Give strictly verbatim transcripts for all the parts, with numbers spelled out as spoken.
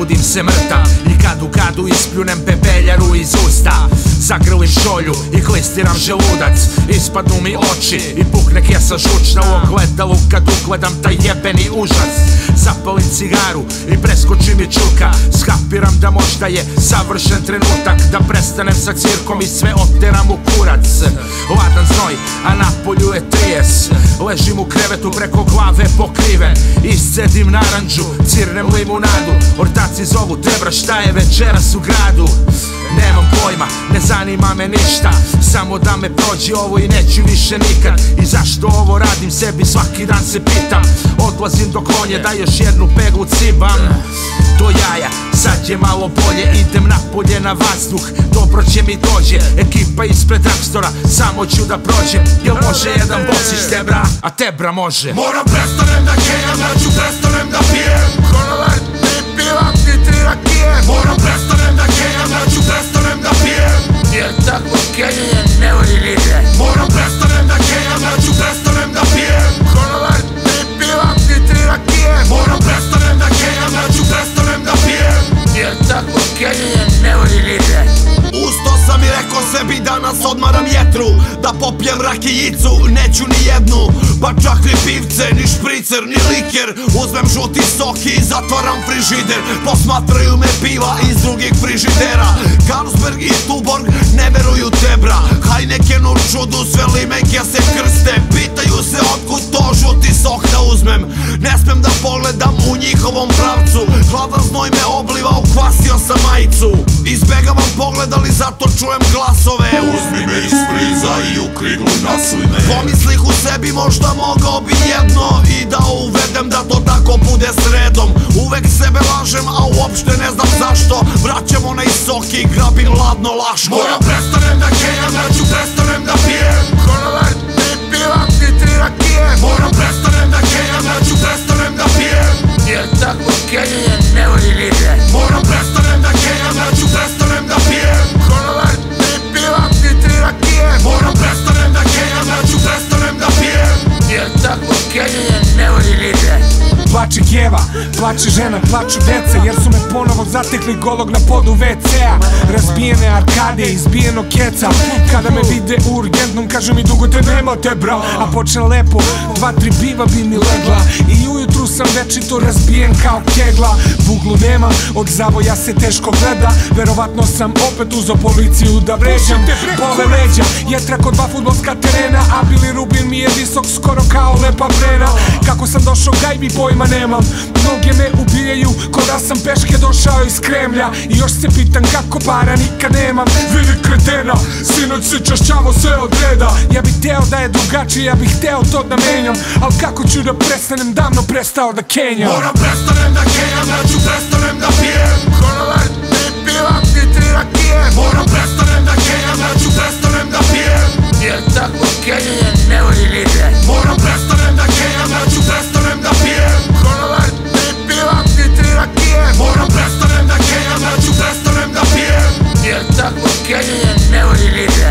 probudim se mrtav i kad u kadu ispljunem pepeljaru iz usta. Zagrlim šolju i klistiram želudac, ispadnu mi oči i pukne kesa žučna u ogledalu kad ugledam taj jebeni užas. Zapalim cigaru i preskoči mi čuka, skapiram da možda je savršen trenutak da prestanem sa cirkom i sve oteram u kurac. Ladan znoj, a napolju je trijes, ležim u krevetu preko glave pokriven, iscedim naranđu, cirnem limunadu, ortaci zovu Tebra, šta je večeras u gradu? Nemam pojma, ne zanima me ništa, samo da me prođe ovo i neću više nikad. I zašto ovo radim sebi svaki dan se pitam, odlazim do klonje da još jednu peglu cibam. Do jaja, sad je malo bolje, idem napolje na vazduh, dobro će mi dođe. Ekipa ispred Dragstora, samo ću da prođem. Jel može jedan boss iz Tebra, a Tebra može? Moram prestanem da kenjam, ja ću prestanem da pijem. Konovar, ni pivam, ni tri rakije. Moram prestanem da kenjam, ja ću prestanem da pijem. Jer takvo kenjanje ne vodi nigde. Moram prestanem da kenjam, ja ću prestanem da pijem. Konovar, ni pivam, ni tri rakije. Moram prestanem da kenjam, ja ću prestanem da pijem. Jer takvo kenjanje ne vodi nigde. Usto sam i rekao sebi danas odmaram jetru, da popijem rakijicu, neću ni jednu, pa čak ni pivce, ni špricer, ni liker. Uzmem žuti sok i zatvaram frižider, posmatraju me piva iz drugih frižidera. Carlsberg i Tuborg ne veruju Tebra, Heineken u čudu, sve limenke se krste. Pitaju se otkud to žuti sok da uzmem, ne smem da pogledam u njihovom pravcu. Hladan znoj me obliva, ukvasio sam majicu, izbegavam pogled ali zato čujem glasove. Uzmi me iz friza i u kriglu nasli me. Pomislih u sebi možda mogao bi jedno i da uvedem da to tako bude sredom. Uvek sebe lažem, a uopšte ne znam zašto. Vraćam onaj sok i grabim ladno laško. Moram prestanem da kenjam, ja ću prestanem da pijem. Konovar, ni pivam, ni tri rakije. Moram prestanem da kenjam, ja ću prestanem da pijem. Jer takvo kenjanje ne vodi nigde. Moram prestanem da kenjam, ja ću prestanem da pijem. Konovar, ni pivam, ni tri rakije. Moram prestanem da kenjam, ja ću prestanem da pijem. Jer takvo kenjanje ne vodi nigde. Plače kjeva, plače žena, plaču deca, jer su me ponovo zatekli golog na podu ve ce-a. Razbijene arkade, izbijeno keca, kada me vide u urgentnom kažu mi dugo te nema Tebra. A počne lepo, dva, tri piva bi mi legla i ujutru sam večito razbijen kao kegla. Buglu nema, od zavoja se teško gleda, verovatno sam opet uzo policiju da vređam. Bole leđa, jetra kod dva fudbalska terena, a Billy Rubin mi je visok skoro kao lepa vrena. Kako sam došao gajbi pojma nemam, mnoge me ubijaju ko da sam peške došao iz Kremlja. I još se pitam kako para nikad nemam. Vidi kretena, sinoć si čašćavo sve od reda. Ja bih teo da je drugačije, ja bih teo to da menjam, al kako ću da prestanem, davno prestao da kenjam. Moram prestanem da kenjam, ja ću prestanem da pijem. Konovar, ni pivam, ni tri rakije. Moram prestanem da kenjam, ja ću prestanem da pijem. Jer takvo kenjanje ne vodi nigde. Moram prestanem da kenjam, ja ću prestanem da pijem. Konovar, ni pivam, ni tri rakije. Moram prestanem da kenjam, ja ću prestanem da pijem. Jer takvo kenjanje ne vodi nigde.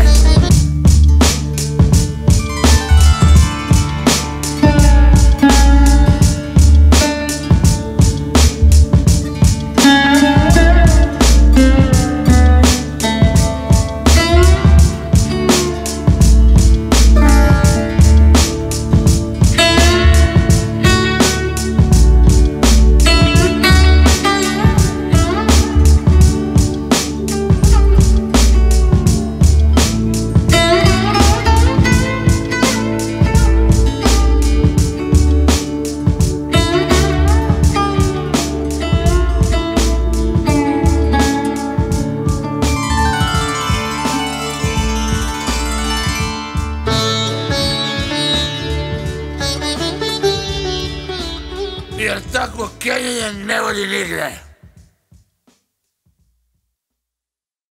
Jer takvo kenjanje ne vodi nigde.